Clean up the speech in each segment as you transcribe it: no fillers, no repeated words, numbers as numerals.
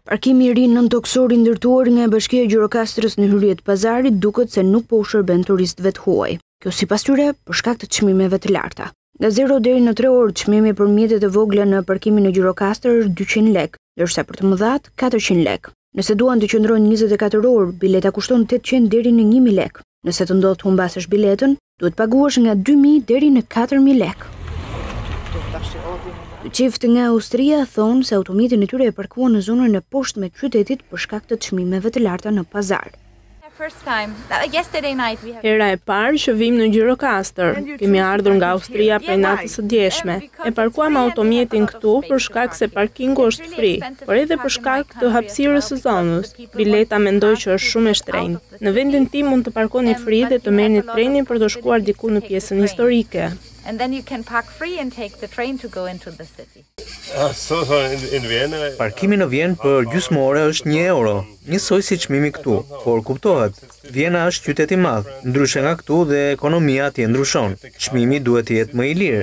Parkimi I ri nën toksori ndërtuar nga Bashkia e Gjirokastrës në hyrje të pazarit duket se nuk po u shërben turistëve të huaj. Kjo sipas tyre për shkak të çmimeve të larta. Nga 0 deri në 3 orë çmimi për mjetet e vogla në parkimin e Gjirokastër është 200 lek, ndërsa për të mëdhat 400 lek. Nëse duan të qëndrojnë 24 orë, bileta kushton 800 deri në 1000 lek. Nëse të ndodh të humbasësh biletën, duhet paguash nga 2000 deri në 4000 lek. Qift nga Austria thonë se automjetin e tyre e parkuan në zonën e poshtme të qytetit për shkak të çmimeve të larta në pazar. Hera e parë që vim në Gjirokastër. Kemi ardhur nga Austria prej natës së djeshme. E parkuam automjetin këtu për shkak se parkingu është fri, por edhe për shkak të hapësirës së zonës. Bileta mendoj që është shumë e shtrenjtë. Në vendin tim mund të parkoni fri dhe të merrni trenin për të shkuar diku në pjesën historike. And then you can park free and take the train to go into the city. Parkimi në Vjenë për gjysmore është 1 euro, njësoj si çmimi këtu, por kuptohet, Vjena është qytet I madh, ndryshe nga këtu dhe ekonomia atje ndryshon. Çmimi duhet të jetë më I lirë.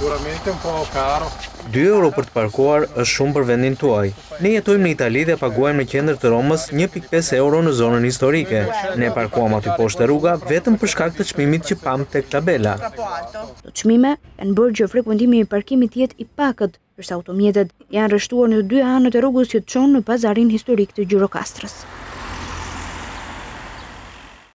2 euro për të parkuar është shumë për vendin tuaj. Ne jetojmë në Itali dhe paguajmë në qendër të Romës 1.5 euro në zonën historike. Ne parkuam aty poshtë rruga vetëm për shkak të çmimit që pam tek tabela. Këto çmime kanë bërë që frekuentimi I parkimit të jetë I pakët, ndërsa automjetet janë rreshtuar në 2 anët e rrugës që çon në pazarin historik të Gjirokastrës.